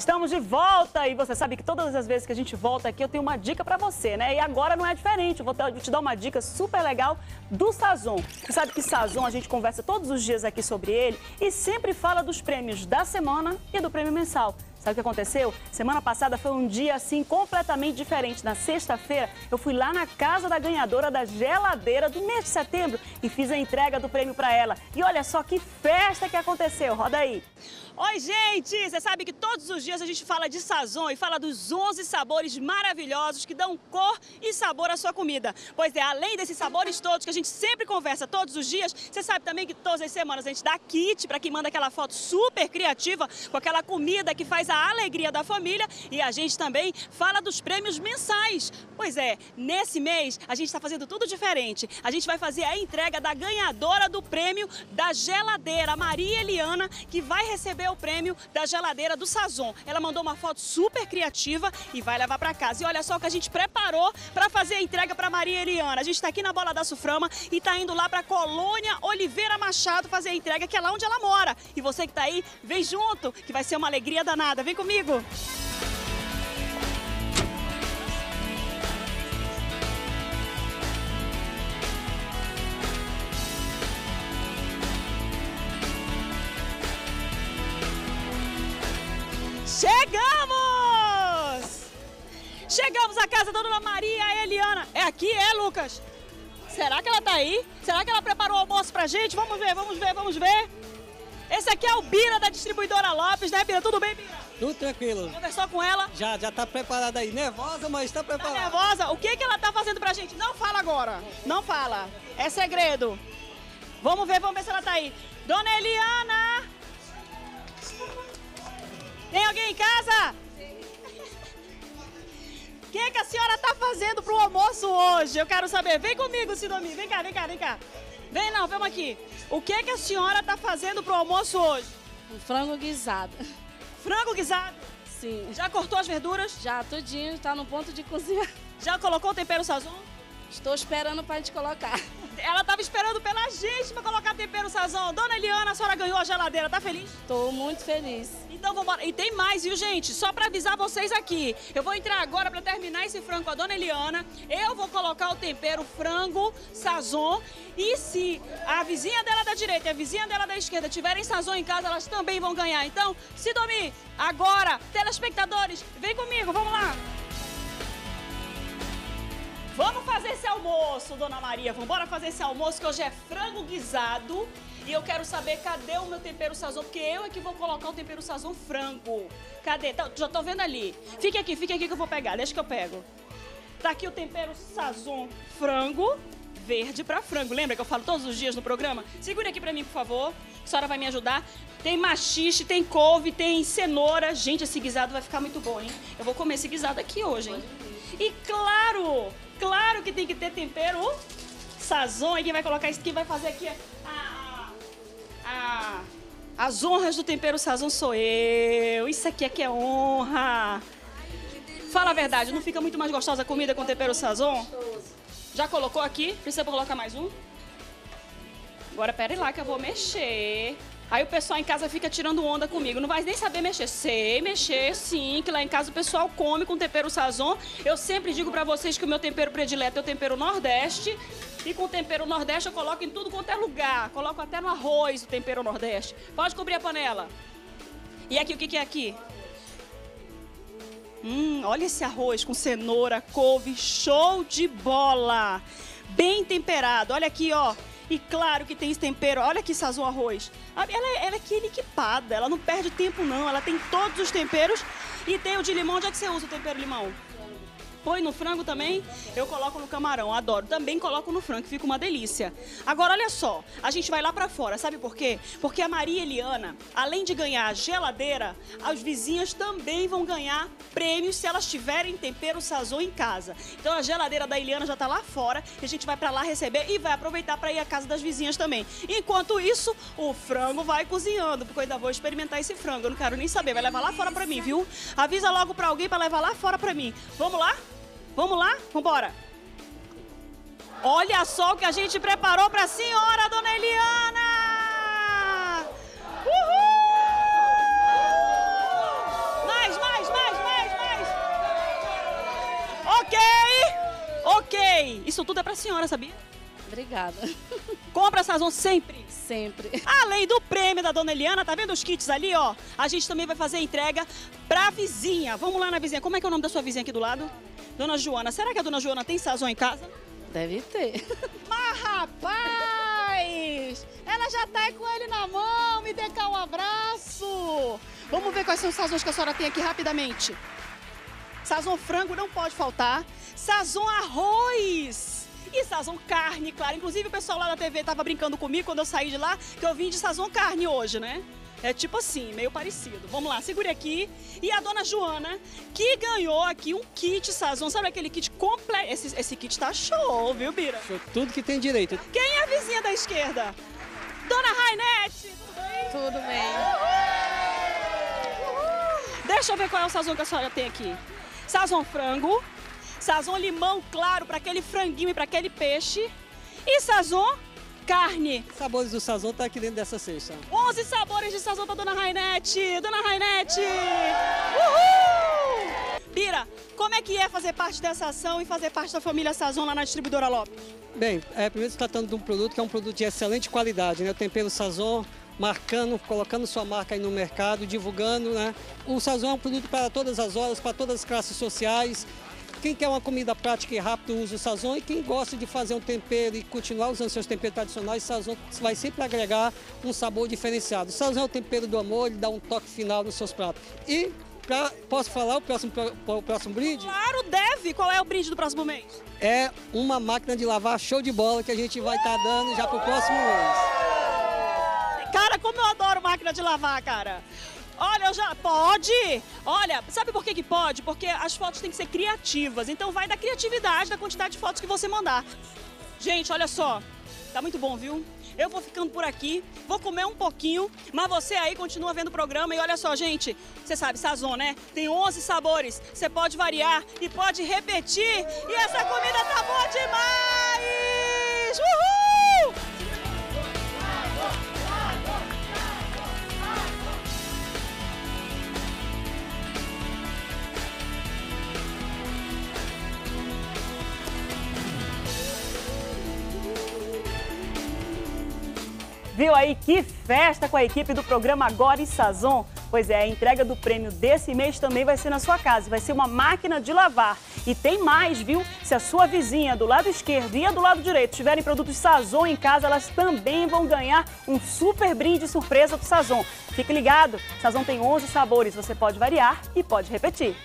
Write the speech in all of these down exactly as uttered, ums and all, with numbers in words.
Estamos de volta e você sabe que todas as vezes que a gente volta aqui eu tenho uma dica pra você, né? E agora não é diferente, eu vou te dar uma dica super legal do Sazon. Você sabe que Sazon a gente conversa todos os dias aqui sobre ele e sempre fala dos prêmios da semana e do prêmio mensal. Sabe o que aconteceu? Semana passada foi um dia, assim, completamente diferente. Na sexta-feira, eu fui lá na casa da ganhadora da geladeira do mês de setembro e fiz a entrega do prêmio para ela. E olha só que festa que aconteceu. Roda aí. Oi, gente! Você sabe que todos os dias a gente fala de Sazon e fala dos onze sabores maravilhosos que dão cor e sabor à sua comida. Pois é, além desses sabores todos que a gente sempre conversa todos os dias, você sabe também que todas as semanas a gente dá kit para quem manda aquela foto super criativa com aquela comida que faz a alegria da família, e a gente também fala dos prêmios mensais. Pois é, nesse mês a gente está fazendo tudo diferente. A gente vai fazer a entrega da ganhadora do prêmio da geladeira, a Maria Eliana, que vai receber o prêmio da geladeira do Sazon. Ela mandou uma foto super criativa e vai levar para casa. E olha só o que a gente preparou para fazer a entrega para Maria Eliana. A gente está aqui na Bola da Suframa e está indo lá para a Colônia Oliveira Machado fazer a entrega, que é lá onde ela mora. E você que está aí, vem junto, que vai ser uma alegria danada. Vem comigo! Chegamos! Chegamos à casa da dona Maria Eliana. É aqui, é, Lucas? Será que ela tá aí? Será que ela preparou o almoço pra gente? Vamos ver, vamos ver, vamos ver. Esse aqui é o Bira da distribuidora Lopes, né, Bira? Tudo bem, Bira? Tudo tranquilo. Conversou com ela? Já, já tá preparada aí. Nervosa, mas tá preparada. Tá nervosa? O que que ela tá fazendo pra gente? Não fala agora. Não fala. É segredo. Vamos ver, vamos ver se ela tá aí. Dona Eliana! Tem alguém em casa? O que que a senhora tá fazendo pro almoço hoje? Eu quero saber. Vem comigo, Sidomi. Vem cá, vem cá, vem cá. Vem não, vamos aqui. O que que a senhora tá fazendo pro almoço hoje? Um frango guisado. Frango guisado? Sim. Já cortou as verduras? Já, tudinho, tá no ponto de cozinhar. Já colocou o tempero Sazon? Estou esperando pra gente colocar. Ela tava esperando pela gente pra colocar tempero Sazon. Dona Eliana, a senhora ganhou a geladeira, tá feliz? Tô muito feliz. Então vamos embora. E tem mais, viu, gente? Só pra avisar vocês aqui. Eu vou entrar agora pra terminar esse frango com a Dona Eliana. Eu vou colocar o tempero frango Sazon. E se a vizinha dela da direita e a vizinha dela da esquerda tiverem Sazon em casa, elas também vão ganhar. Então, Sidomi, agora, telespectadores, vem comigo, vamos lá. Vamos fazer esse almoço, Dona Maria. Vamos embora fazer esse almoço, que hoje é frango guisado. E eu quero saber cadê o meu tempero Sazon, porque eu é que vou colocar o tempero Sazon frango. Cadê? Tá, já tô vendo ali. Fique aqui, fique aqui que eu vou pegar. Deixa que eu pego. Tá aqui o tempero Sazon frango, verde pra frango. Lembra que eu falo todos os dias no programa? Segure aqui pra mim, por favor. A senhora vai me ajudar. Tem maxixe, tem couve, tem cenoura. Gente, esse guisado vai ficar muito bom, hein? Eu vou comer esse guisado aqui hoje, hein? E claro, claro que tem que ter tempero Sazon. E quem vai colocar isso, quem vai fazer aqui é a, a, as honras do tempero Sazon sou eu. Isso aqui é que é honra. Fala a verdade, não fica muito mais gostosa a comida com tempero Sazon? Já colocou aqui? Precisa colocar mais um? Agora pera aí lá que eu vou mexer. Aí o pessoal em casa fica tirando onda comigo. Não vai nem saber mexer. Sei mexer, sim, que lá em casa o pessoal come com tempero Sazon. Eu sempre digo pra vocês que o meu tempero predileto é o tempero Nordeste. E com o tempero Nordeste eu coloco em tudo quanto é lugar. Coloco até no arroz o tempero Nordeste. Pode cobrir a panela. E aqui, o que que é aqui? Hum, olha esse arroz com cenoura, couve, show de bola. Bem temperado, olha aqui, ó. E claro que tem esse tempero, olha que Sazon arroz. Ela, ela é aquele equipada, ela não perde tempo não, ela tem todos os temperos. E tem o de limão, onde é que você usa o tempero limão? Põe no frango também? Eu coloco no camarão, adoro. Também coloco no frango, que fica uma delícia. Agora, olha só, a gente vai lá pra fora, sabe por quê? Porque a Maria Eliana, além de ganhar a geladeira, as vizinhas também vão ganhar prêmios se elas tiverem tempero Sazon em casa. Então a geladeira da Eliana já tá lá fora, e a gente vai pra lá receber e vai aproveitar pra ir à casa das vizinhas também. Enquanto isso, o frango vai cozinhando, porque eu ainda vou experimentar esse frango, eu não quero nem saber, vai levar lá fora pra mim, viu? Avisa logo pra alguém pra levar lá fora pra mim. Vamos lá? Vamos lá? Vambora! Olha só o que a gente preparou para a senhora, Dona Eliana! Uhul! Mais, mais! Ei, isso tudo é pra senhora, sabia? Obrigada. Compra Sazon sempre. Sempre. Além do prêmio da dona Eliana, tá vendo os kits ali, ó? A gente também vai fazer a entrega pra vizinha. Vamos lá na vizinha. Como é que é o nome da sua vizinha aqui do lado? Dona Joana. Será que a dona Joana tem Sazon em casa? Deve ter. Mas, rapaz! Ela já tá aí com ele na mão. Me dê cá um abraço. Vamos ver quais são os Sazons que a senhora tem aqui rapidamente. Sazon frango não pode faltar. Sazon arroz. E Sazon carne, claro. Inclusive o pessoal lá da T V tava brincando comigo quando eu saí de lá, que eu vim de Sazon carne hoje, né? É tipo assim, meio parecido. Vamos lá, segure aqui. E a dona Joana, que ganhou aqui um kit Sazon. Sabe aquele kit completo? Esse, esse kit tá show, viu, Bira? Show, tudo que tem direito. Quem é a vizinha da esquerda? Dona Rainete, tudo bem? Tudo bem. Deixa eu ver qual é o Sazon que a senhora tem aqui. Sazon frango, Sazon limão claro para aquele franguinho e para aquele peixe e Sazon carne. Sabores do Sazon tá aqui dentro dessa cesta. onze sabores de Sazon para dona Rainete. Dona Rainete! Uhul! Bira, como é que é fazer parte dessa ação e fazer parte da família Sazon lá na distribuidora Lopes? Bem, é, primeiro se tratando de um produto que é um produto de excelente qualidade, né? O tempero Sazon, marcando, colocando sua marca aí no mercado, divulgando, né? O Sazon é um produto para todas as horas, para todas as classes sociais. Quem quer uma comida prática e rápida usa o Sazon, e quem gosta de fazer um tempero e continuar usando seus temperos tradicionais, o Sazon vai sempre agregar um sabor diferenciado. O Sazon é o tempero do amor, ele dá um toque final nos seus pratos. E pra, posso falar o próximo, o próximo brinde? Claro, deve! Qual é o brinde do próximo mês? É uma máquina de lavar show de bola que a gente vai estar tá dando já pro próximo mês. Cara, como eu adoro máquina de lavar, cara! Olha, eu já... Pode! Olha, sabe por que que pode? Porque as fotos têm que ser criativas. Então vai da criatividade, da quantidade de fotos que você mandar. Gente, olha só. Tá muito bom, viu? Eu vou ficando por aqui, vou comer um pouquinho, mas você aí continua vendo o programa. E olha só, gente, você sabe, Sazon, né? Tem onze sabores, você pode variar e pode repetir. E essa comida tá boa demais! Uhul! Viu aí que festa com a equipe do programa Agora e Sazon? Pois é, a entrega do prêmio desse mês também vai ser na sua casa, vai ser uma máquina de lavar. E tem mais, viu? Se a sua vizinha do lado esquerdo e a do lado direito tiverem produtos Sazon em casa, elas também vão ganhar um super brinde surpresa do Sazon. Fique ligado, Sazon tem onze sabores, você pode variar e pode repetir.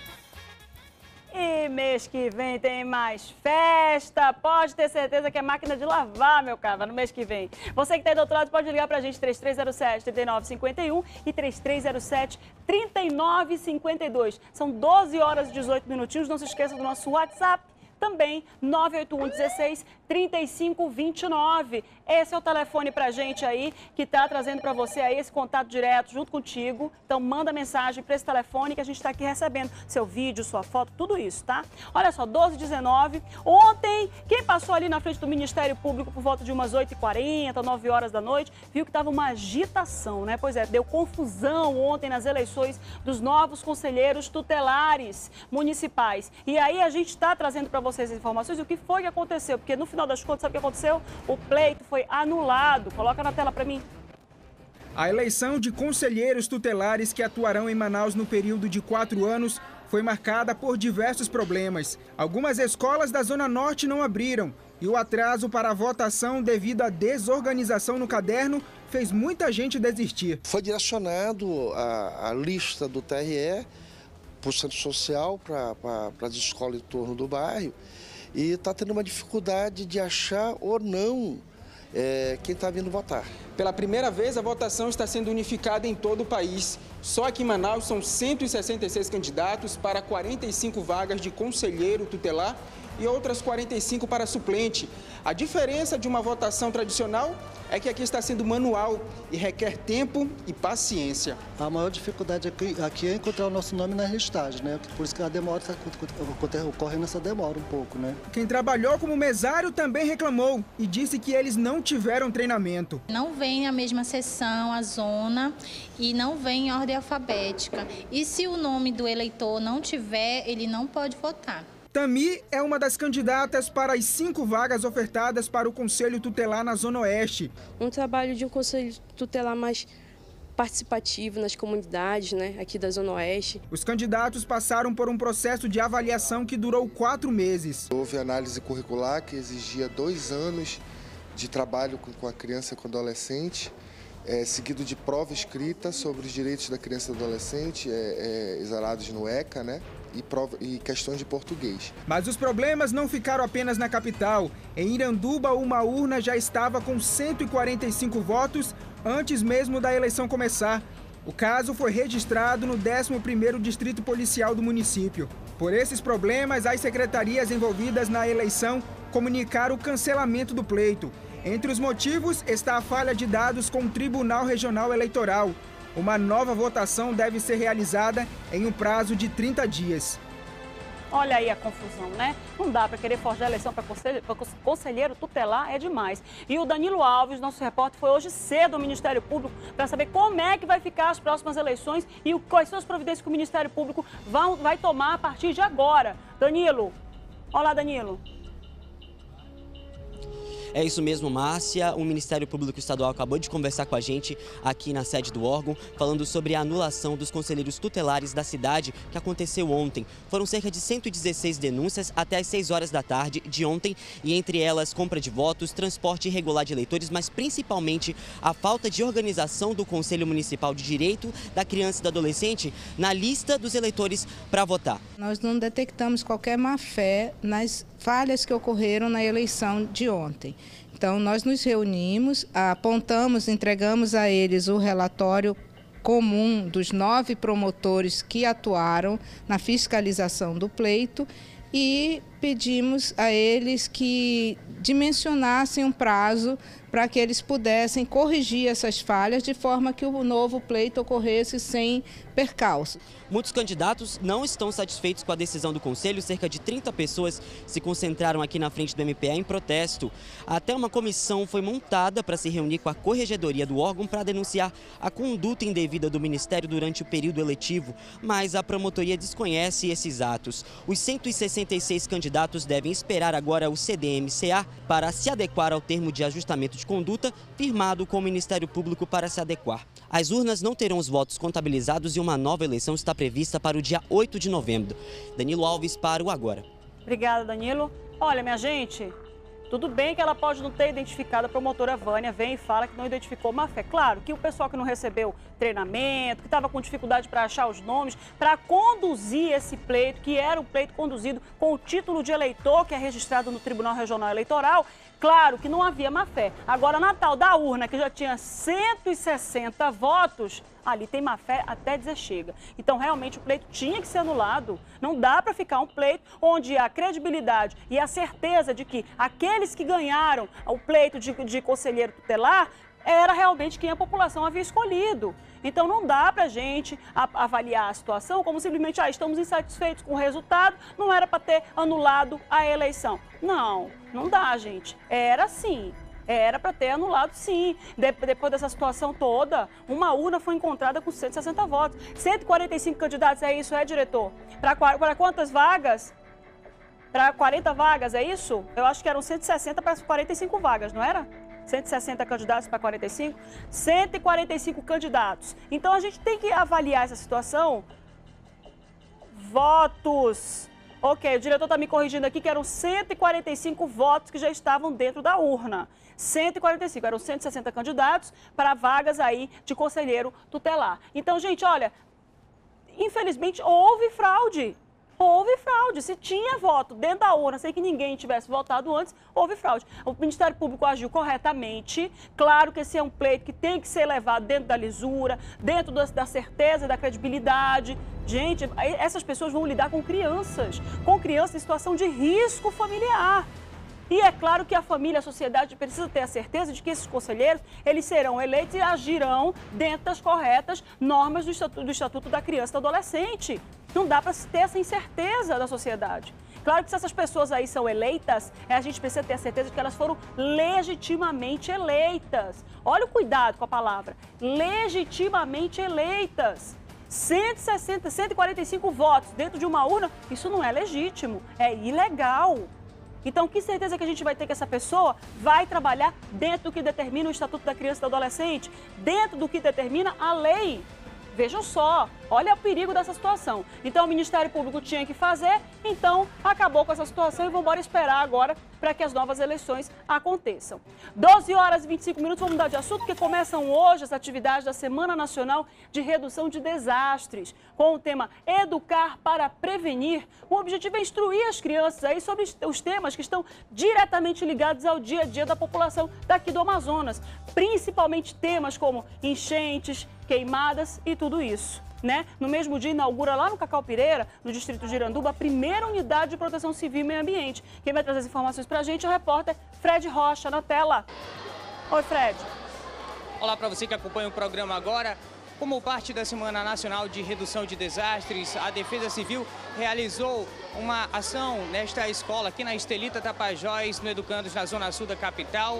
E mês que vem tem mais festa, pode ter certeza que é máquina de lavar, meu caro, no mês que vem. Você que está aí do outro lado pode ligar pra gente, três três zero sete, três nove cinco um e três três zero sete, três nove cinco dois. São doze horas e dezoito minutinhos, não se esqueça do nosso WhatsApp, também nove oito um, dezesseis, trinta e cinco, vinte e nove. Esse é o telefone pra gente aí, que tá trazendo pra você aí esse contato direto junto contigo. Então manda mensagem pra esse telefone que a gente tá aqui recebendo seu vídeo, sua foto, tudo isso, tá? Olha só, doze e dezenove. Ontem, quem passou ali na frente do Ministério Público por volta de umas oito e quarenta, nove horas da noite, viu que tava uma agitação, né? Pois é, deu confusão ontem nas eleições dos novos conselheiros tutelares municipais. E aí a gente tá trazendo pra vocês as informações do que foi que aconteceu, porque no final das contas, sabe o que aconteceu? O pleito foi anulado. Coloca na tela para mim. A eleição de conselheiros tutelares que atuarão em Manaus no período de quatro anos foi marcada por diversos problemas. Algumas escolas da Zona Norte não abriram e o atraso para a votação devido à desorganização no caderno fez muita gente desistir. Foi direcionado a, a lista do T R E para o Centro Social, para pra, as escolas em torno do bairro, e está tendo uma dificuldade de achar ou não é, quem está vindo votar. Pela primeira vez, a votação está sendo unificada em todo o país. Só aqui em Manaus são cento e sessenta e seis candidatos para quarenta e cinco vagas de conselheiro tutelar e outras quarenta e cinco para suplente. A diferença de uma votação tradicional é que aqui está sendo manual e requer tempo e paciência. A maior dificuldade aqui, aqui é encontrar o nosso nome nas listagens, né? Por isso que a demora está ocorrendo essa demora um pouco, né? Quem trabalhou como mesário também reclamou e disse que eles não tiveram treinamento. Não vem a mesma seção, a zona, e não vem em ordem alfabética. E se o nome do eleitor não tiver, ele não pode votar. Tami é uma das candidatas para as cinco vagas ofertadas para o Conselho Tutelar na Zona Oeste. Um trabalho de um Conselho Tutelar mais participativo nas comunidades, né, aqui da Zona Oeste. Os candidatos passaram por um processo de avaliação que durou quatro meses. Houve análise curricular que exigia dois anos de trabalho com a criança e com o adolescente, é, seguido de prova escrita sobre os direitos da criança e do adolescente, é, é, exalados no ECA, né? E, prova, e questões de português. Mas os problemas não ficaram apenas na capital. Em Iranduba, uma urna já estava com cento e quarenta e cinco votos antes mesmo da eleição começar. O caso foi registrado no décimo primeiro Distrito Policial do município. Por esses problemas, as secretarias envolvidas na eleição comunicaram o cancelamento do pleito. Entre os motivos está a falha de dados com o Tribunal Regional Eleitoral. Uma nova votação deve ser realizada em um prazo de trinta dias. Olha aí a confusão, né? Não dá para querer forjar a eleição para conselheiro, conselheiro tutelar, é demais. E o Danilo Alves, nosso repórter, foi hoje cedo ao Ministério Público para saber como é que vai ficar as próximas eleições e quais são as providências que o Ministério Público vai, vai tomar a partir de agora. Danilo, olá Danilo. É isso mesmo, Márcia. O Ministério Público Estadual acabou de conversar com a gente aqui na sede do órgão, falando sobre a anulação dos conselheiros tutelares da cidade que aconteceu ontem. Foram cerca de cento e dezesseis denúncias até às seis horas da tarde de ontem, e entre elas compra de votos, transporte irregular de eleitores, mas principalmente a falta de organização do Conselho Municipal de Direito da Criança e do Adolescente na lista dos eleitores para votar. Nós não detectamos qualquer má-fé nas falhas que ocorreram na eleição de ontem. Então, nós nos reunimos, apontamos, entregamos a eles o relatório comum dos nove promotores que atuaram na fiscalização do pleito e pedimos a eles que dimensionassem um prazo para que eles pudessem corrigir essas falhas de forma que o novo pleito ocorresse sem percalço. Muitos candidatos não estão satisfeitos com a decisão do Conselho. Cerca de trinta pessoas se concentraram aqui na frente do M P A em protesto. Até uma comissão foi montada para se reunir com a corregedoria do órgão para denunciar a conduta indevida do Ministério durante o período eletivo, mas a promotoria desconhece esses atos. Os cento e sessenta e seis candidatos devem esperar agora o C D M C A para se adequar ao termo de ajustamento de conduta firmado com o Ministério Público para se adequar. As urnas não terão os votos contabilizados e uma nova eleição está prevista para o dia oito de novembro. Danilo Alves para o Agora. Obrigada, Danilo. Olha, minha gente, tudo bem que ela pode não ter identificado, a promotora Vânia vem e fala que não identificou má fé. Claro que o pessoal que não recebeu treinamento, que estava com dificuldade para achar os nomes, para conduzir esse pleito, que era um pleito conduzido com o título de eleitor, que é registrado no Tribunal Regional Eleitoral, claro que não havia má fé. Agora, na tal da urna, que já tinha cento e sessenta votos, ali tem má fé até dizer chega. Então, realmente, o pleito tinha que ser anulado. Não dá para ficar um pleito onde a credibilidade e a certeza de que aqueles que ganharam o pleito de, de conselheiro tutelar era realmente quem a população havia escolhido. Então, não dá para a gente avaliar a situação como simplesmente, ah, estamos insatisfeitos com o resultado, não era para ter anulado a eleição. Não, não dá, gente. Era sim. Era para ter anulado, sim. De, depois dessa situação toda, uma urna foi encontrada com cento e sessenta votos. cento e quarenta e cinco candidatos, é isso, é, diretor? Para quantas vagas? Para quarenta vagas, é isso? Eu acho que eram cento e sessenta para quarenta e cinco vagas, não era? cento e sessenta candidatos para quarenta e cinco? cento e quarenta e cinco candidatos. Então, a gente tem que avaliar essa situação. Votos. Ok, o diretor está me corrigindo aqui que eram cento e quarenta e cinco votos que já estavam dentro da urna. cento e quarenta e cinco, eram cento e sessenta candidatos para vagas aí de conselheiro tutelar. Então, gente, olha, infelizmente houve fraude. Houve fraude. Se tinha voto dentro da urna, sem que ninguém tivesse votado antes, houve fraude. O Ministério Público agiu corretamente. Claro que esse é um pleito que tem que ser levado dentro da lisura, dentro da certeza, da credibilidade. Gente, essas pessoas vão lidar com crianças, com crianças em situação de risco familiar. E é claro que a família, a sociedade precisa ter a certeza de que esses conselheiros, eles serão eleitos e agirão dentro das corretas normas do Estatuto, do Estatuto da Criança e do Adolescente. Não dá para ter essa incerteza da sociedade. Claro que se essas pessoas aí são eleitas, a gente precisa ter a certeza de que elas foram legitimamente eleitas. Olha o cuidado com a palavra, legitimamente eleitas. cento e sessenta, cento e quarenta e cinco votos dentro de uma urna, isso não é legítimo, é ilegal. Então, que certeza que a gente vai ter que essa pessoa vai trabalhar dentro do que determina o Estatuto da Criança e do Adolescente, dentro do que determina a lei. Vejam só, olha o perigo dessa situação. Então, o Ministério Público tinha que fazer, então acabou com essa situação e vamos embora esperar agora para que as novas eleições aconteçam. doze horas e vinte e cinco minutos, vamos mudar de assunto, porque começam hoje as atividades da Semana Nacional de Redução de Desastres, com o tema Educar para Prevenir. O objetivo é instruir as crianças aí sobre os temas que estão diretamente ligados ao dia a dia da população daqui do Amazonas, principalmente temas como enchentes, queimadas e tudo isso, né? No mesmo dia, inaugura lá no Cacau Pireira, no distrito de Iranduba, a primeira unidade de proteção civil e meio ambiente. Quem vai trazer as informações pra gente é o repórter Fred Rocha, na tela. Oi, Fred. Olá para você que acompanha o programa agora. Como parte da Semana Nacional de Redução de Desastres, a Defesa Civil realizou uma ação nesta escola aqui na Estelita Tapajós, no Educandos, na zona sul da capital,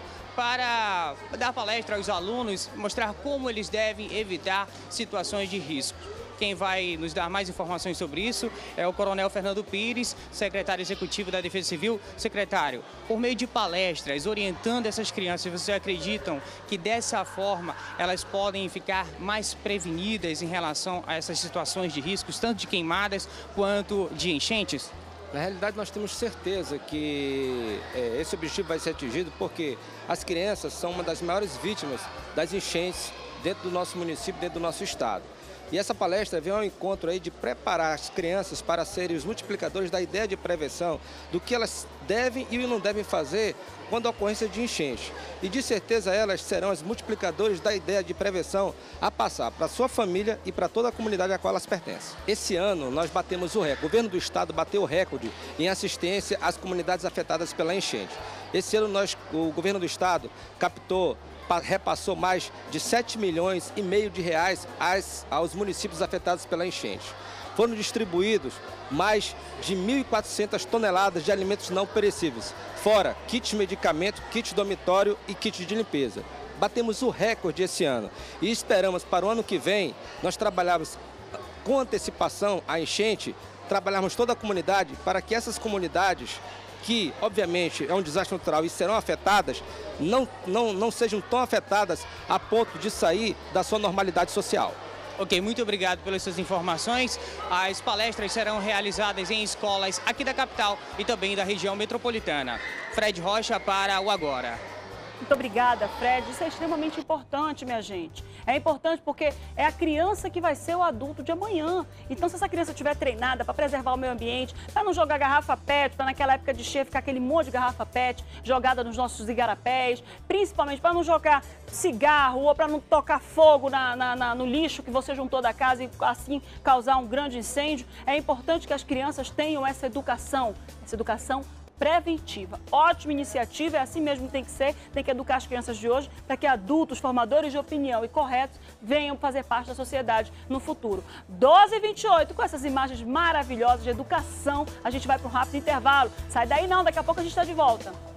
para dar palestra aos alunos, mostrar como eles devem evitar situações de risco. Quem vai nos dar mais informações sobre isso é o Coronel Fernando Pires, secretário executivo da Defesa Civil. Secretário, por meio de palestras, orientando essas crianças, vocês acreditam que dessa forma elas podem ficar mais prevenidas em relação a essas situações de riscos, tanto de queimadas quanto de enchentes? Na realidade, nós temos certeza que é, esse objetivo vai ser atingido porque as crianças são uma das maiores vítimas das enchentes dentro do nosso município, dentro do nosso estado. E essa palestra vem ao encontro aí de preparar as crianças para serem os multiplicadores da ideia de prevenção, do que elas devem e não devem fazer quando a ocorrência de enchente. E de certeza elas serão as multiplicadores da ideia de prevenção a passar para a sua família e para toda a comunidade a qual elas pertencem. Esse ano nós batemos o recorde, o governo do estado bateu o recorde em assistência às comunidades afetadas pela enchente. Esse ano nós, o governo do estado captou repassou mais de sete milhões e meio de reais aos, aos municípios afetados pela enchente. Foram distribuídos mais de mil e quatrocentas toneladas de alimentos não perecíveis, fora kits medicamento, kit dormitório e kit de limpeza. Batemos o recorde esse ano e esperamos para o ano que vem nós trabalharmos com antecipação a enchente, trabalharmos toda a comunidade para que essas comunidades que, obviamente, é um desastre natural e serão afetadas, não, não, não sejam tão afetadas a ponto de sair da sua normalidade social. Ok, muito obrigado pelas suas informações. As palestras serão realizadas em escolas aqui da capital e também da região metropolitana. Fred Rocha para o Agora. Muito obrigada, Fred. Isso é extremamente importante, minha gente. É importante porque é a criança que vai ser o adulto de amanhã. Então, se essa criança estiver treinada para preservar o meio ambiente, para não jogar garrafa pet, para naquela época de cheia ficar aquele monte de garrafa pet jogada nos nossos igarapés, principalmente para não jogar cigarro ou para não tocar fogo na, na, na, no lixo que você juntou da casa e assim causar um grande incêndio, é importante que as crianças tenham essa educação, essa educação preventiva. Ótima iniciativa, é assim mesmo que tem que ser, tem que educar as crianças de hoje para que adultos, formadores de opinião e corretos venham fazer parte da sociedade no futuro. doze e vinte e oito, com essas imagens maravilhosas de educação, a gente vai para um rápido intervalo. Sai daí não, daqui a pouco a gente está de volta.